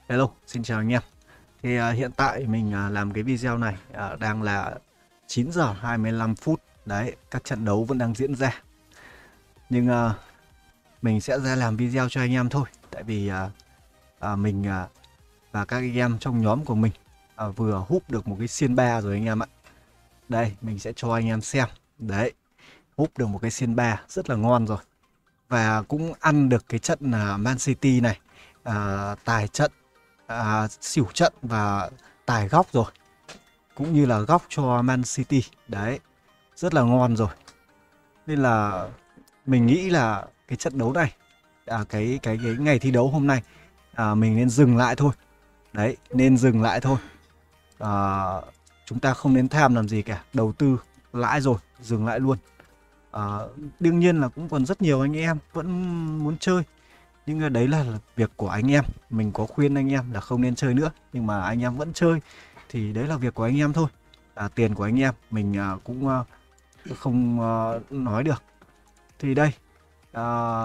Hello, xin chào anh em. Hiện tại mình làm cái video này đang là 9 giờ 25 phút. Đấy, các trận đấu vẫn đang diễn ra. Nhưng mình sẽ ra làm video cho anh em thôi. Tại vì mình và các anh em trong nhóm của mình vừa húp được một cái xiên 3 rồi anh em ạ. Đây, mình sẽ cho anh em xem. Đấy, húp được một cái xiên 3 rất là ngon rồi. Và cũng ăn được cái trận Man City này, tài trận, xỉu trận và tài góc rồi, cũng như là góc cho Man City. Đấy, rất là ngon rồi. Nên là mình nghĩ là cái trận đấu này, cái ngày thi đấu hôm nay, mình nên dừng lại thôi. Đấy, nên dừng lại thôi. à, Chúng ta không nên tham làm gì cả, đầu tư lãi rồi, dừng lại luôn. à, Đương nhiên là cũng còn rất nhiều anh em vẫn muốn chơi, nhưng mà đấy là việc của anh em. Mình có khuyên anh em là không nên chơi nữa, nhưng mà anh em vẫn chơi thì đấy là việc của anh em thôi. Tiền của anh em mình cũng không nói được. Thì đây, à,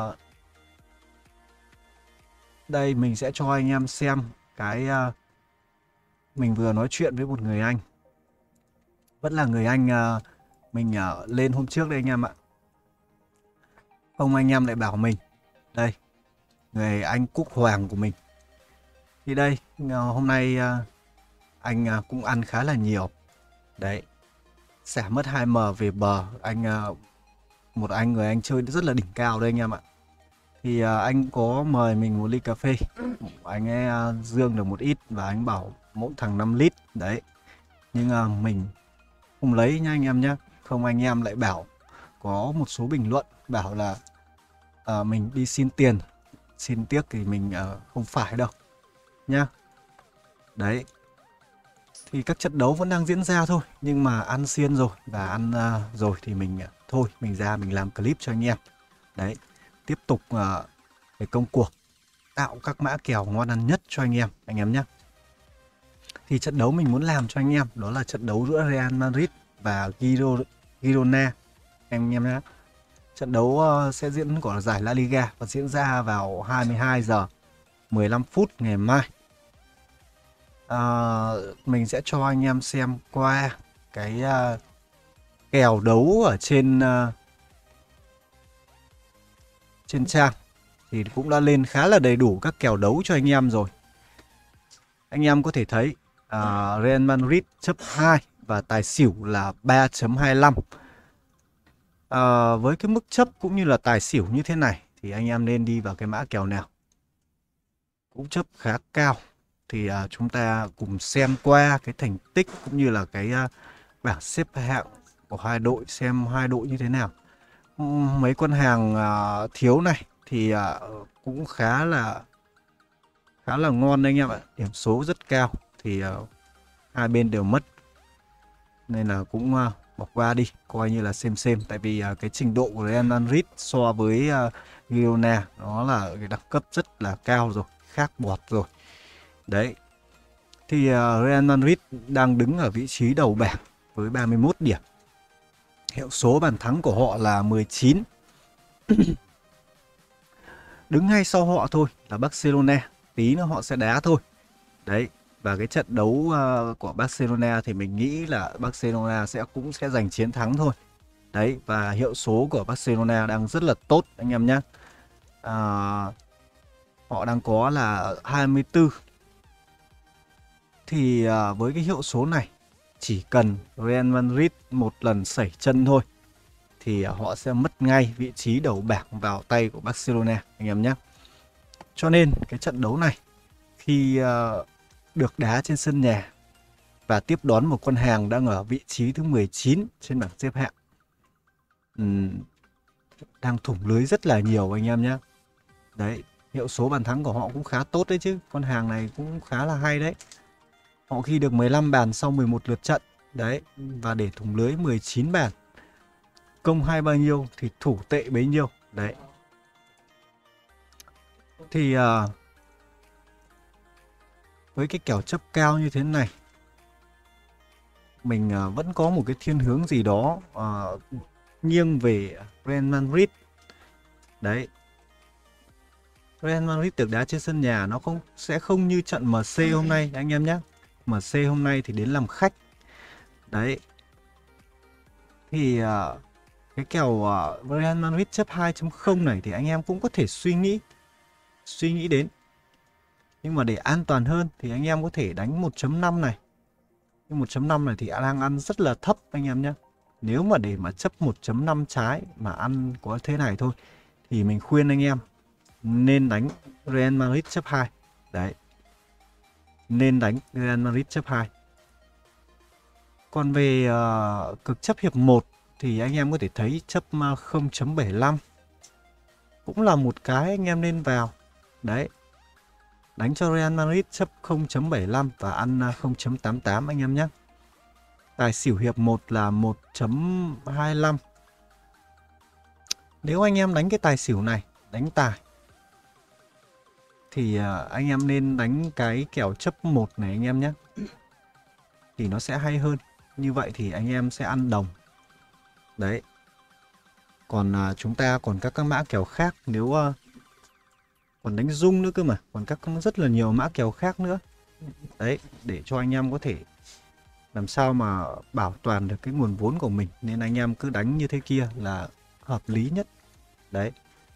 đây mình sẽ cho anh em xem cái mình vừa nói chuyện với một người anh, vẫn là người anh mình lên hôm trước đây anh em ạ. Không, anh em lại bảo mình đây, người anh Cúc Hoàng của mình. Thì đây, hôm nay anh cũng ăn khá là nhiều. Đấy, xả mất 2M về bờ. Anh một anh người anh chơi rất là đỉnh cao đây anh em ạ. Thì anh có mời mình một ly cà phê. Anh ấy dương được một ít và anh bảo mỗi thằng 5 lít. Đấy, nhưng mình không lấy nha anh em nhé. Không anh em lại bảo, có một số bình luận bảo là mình đi xin tiền. Xin tiếc thì mình không phải đâu nhá. Đấy, thì các trận đấu vẫn đang diễn ra thôi, nhưng mà ăn xiên rồi và ăn rồi thì mình thôi mình ra mình làm clip cho anh em. Đấy, tiếp tục cái công cuộc tạo các mã kèo ngon ăn nhất cho anh em nhé. Thì trận đấu mình muốn làm cho anh em đó là trận đấu giữa Real Madrid và Girona anh em nhé. Trận đấu sẽ diễn của giải La Liga và diễn ra vào 22 giờ 15 phút ngày mai. Mình sẽ cho anh em xem qua cái kèo đấu ở trên trang, thì cũng đã lên khá là đầy đủ các kèo đấu cho anh em rồi. Anh em có thể thấy Real Madrid chấp 2 và tài xỉu là 3.25. Với cái mức chấp cũng như là tài xỉu như thế này thì anh em nên đi vào cái mã kèo nào, cũng chấp khá cao. Thì chúng ta cùng xem qua cái thành tích cũng như là cái bảng xếp hạng của hai đội, xem hai đội như thế nào. Mấy con hàng thiếu này thì cũng khá là ngon anh em ạ. Điểm số rất cao thì hai bên đều mất, nên là cũng bỏ qua đi, coi như là xem. Tại vì cái trình độ của Real Madrid so với Girona nó là cái đẳng cấp rất là cao rồi, khác bọt rồi. Đấy, thì Real Madrid đang đứng ở vị trí đầu bảng với 31 điểm. Hiệu số bàn thắng của họ là 19. Đứng ngay sau họ thôi là Barcelona, tí nữa họ sẽ đá thôi. Đấy, và cái trận đấu của Barcelona thì mình nghĩ là Barcelona cũng sẽ giành chiến thắng thôi. Đấy, và hiệu số của Barcelona đang rất là tốt anh em nhé. Họ đang có là 24. Thì với cái hiệu số này, chỉ cần Real Madrid một lần sẩy chân thôi thì họ sẽ mất ngay vị trí đầu bảng vào tay của Barcelona anh em nhé. Cho nên cái trận đấu này khi được đá trên sân nhà và tiếp đón một con hàng đang ở vị trí thứ 19 trên bảng xếp hạng, đang thủng lưới rất là nhiều anh em nhé. Đấy, hiệu số bàn thắng của họ cũng khá tốt đấy chứ. Con hàng này cũng khá là hay đấy. Họ ghi được 15 bàn sau 11 lượt trận. Đấy, và để thủng lưới 19 bàn. Công hay bao nhiêu thì thủ tệ bấy nhiêu. Đấy. Thì với cái kèo chấp cao như thế này, mình vẫn có một cái thiên hướng gì đó nghiêng về Real Madrid. Đấy. Real Madrid được đá trên sân nhà nó sẽ không như trận MC hôm nay anh em nhé. MC hôm nay thì đến làm khách. Đấy. Thì cái kèo Real Madrid chấp 2.0 này thì anh em cũng có thể suy nghĩ đến. Nhưng mà để an toàn hơn thì anh em có thể đánh 1.5 này. Nhưng 1.5 này thì đang ăn rất là thấp anh em nhé. Nếu mà để mà chấp 1.5 trái mà ăn có thế này thôi thì mình khuyên anh em nên đánh Real Madrid chấp 2. Đấy. Nên đánh Real Madrid chấp 2. Còn về cực chấp hiệp 1 thì anh em có thể thấy chấp 0.75 cũng là một cái anh em nên vào. Đấy. Đánh cho Real Madrid chấp 0.75 và ăn 0.88 anh em nhé. Tài xỉu hiệp 1 là 1.25. Nếu anh em đánh cái tài xỉu này, đánh tài, thì anh em nên đánh cái kèo chấp 1 này anh em nhé. Thì nó sẽ hay hơn. Như vậy thì anh em sẽ ăn đồng. Đấy. Còn chúng ta còn các mã kèo khác. Nếu còn đánh rung nữa cơ mà. Còn rất là nhiều mã kèo khác nữa. Đấy. Để cho anh em có thể làm sao mà bảo toàn được cái nguồn vốn của mình. Nên anh em cứ đánh như thế kia là hợp lý nhất. Đấy.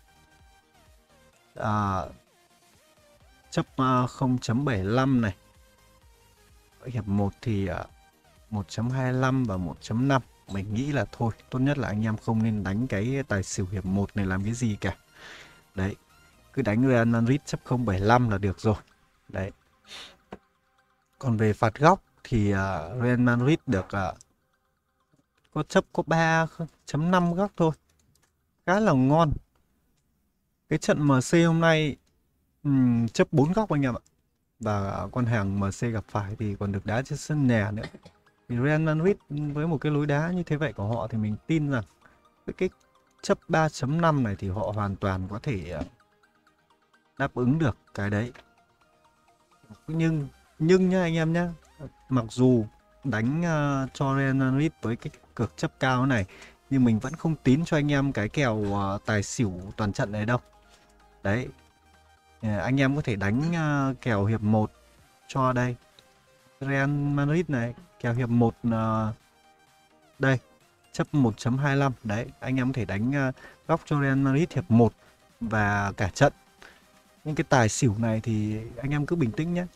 Chấp 0.75 này. Hiệp 1 thì 1.25 và 1.5. Mình nghĩ là thôi, tốt nhất là anh em không nên đánh cái tài xỉu hiệp 1 này làm cái gì cả. Đấy, cứ đánh Real Madrid chấp 0.75 là được rồi. Đấy. Còn về phạt góc thì Real Madrid được có chấp có 3.5 góc thôi. Khá là ngon. Cái trận MC hôm nay chấp 4 góc anh em ạ. Và con hàng MC gặp phải thì còn được đá trên sân nhà nữa. Thì Real Madrid với một cái lối đá như thế vậy của họ thì mình tin rằng với cái chấp 3.5 này thì họ hoàn toàn có thể đáp ứng được cái đấy. Nhưng nhá anh em nhá, mặc dù đánh cho Real Madrid với cái cược chấp cao này nhưng mình vẫn không tín cho anh em cái kèo tài xỉu toàn trận này đâu. Đấy. Anh em có thể đánh kèo hiệp 1 cho đây. Real Madrid này, kèo hiệp 1 đây, chấp 1.25. Đấy, anh em có thể đánh góc cho Real Madrid hiệp 1 và cả trận. Nhưng cái tài xỉu này thì anh em cứ bình tĩnh nhé.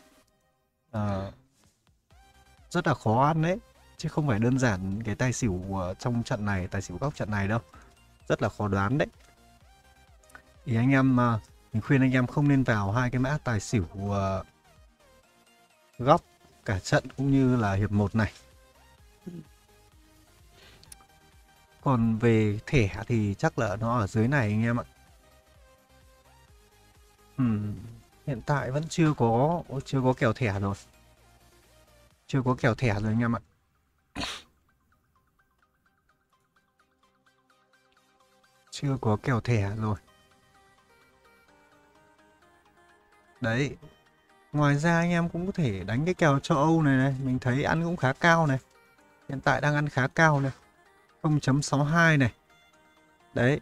Rất là khó ăn đấy, chứ không phải đơn giản cái tài xỉu trong trận này, tài xỉu góc trận này đâu. Rất là khó đoán đấy. Thì anh em, mình khuyên anh em không nên vào hai cái mã tài xỉu góc cả trận cũng như là hiệp 1 này. Còn về thẻ thì chắc là nó ở dưới này anh em ạ. Hiện tại vẫn chưa có kèo thẻ rồi. Chưa có kèo thẻ rồi anh em ạ. Chưa có kèo thẻ rồi. Đấy. Ngoài ra anh em cũng có thể đánh cái kèo châu Âu này. Mình thấy ăn cũng khá cao này. Hiện tại đang ăn khá cao này. 0.62 này. Đấy.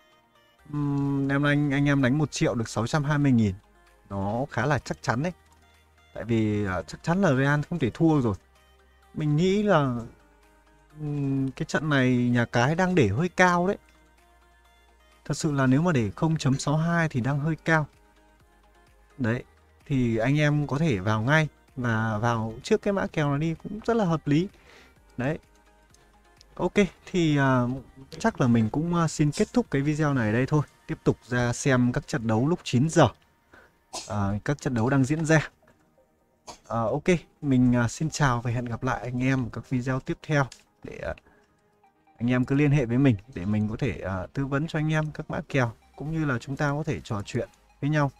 Anh em đánh 1 triệu được 620.000. Nó khá là chắc chắn đấy. Tại vì chắc chắn là Real không thể thua rồi. Mình nghĩ là cái trận này nhà cái đang để hơi cao đấy. Thật sự là nếu mà để 0.62 thì đang hơi cao. Đấy. Thì anh em có thể vào ngay. Và vào trước cái mã kèo này đi cũng rất là hợp lý. Đấy. Ok, thì chắc là mình cũng xin kết thúc cái video này ở đây thôi. Tiếp tục ra xem các trận đấu lúc 9 giờ. Các trận đấu đang diễn ra. Ok, mình xin chào và hẹn gặp lại anh em ở các video tiếp theo. Để anh em cứ liên hệ với mình để mình có thể tư vấn cho anh em các mã kèo. Cũng như là chúng ta có thể trò chuyện với nhau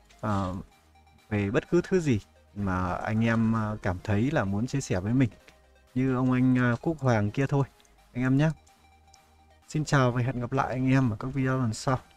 về bất cứ thứ gì mà anh em cảm thấy là muốn chia sẻ với mình. Như ông anh Quốc Hoàng kia thôi anh em nhé. Xin chào và hẹn gặp lại anh em ở các video lần sau.